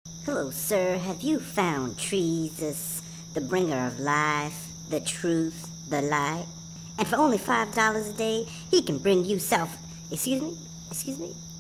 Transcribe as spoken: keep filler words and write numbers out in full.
Hello, sir. Have you found Jesus, the bringer of life, the truth, the light? And for only five dollars a day, he can bring you self... Excuse me? Excuse me?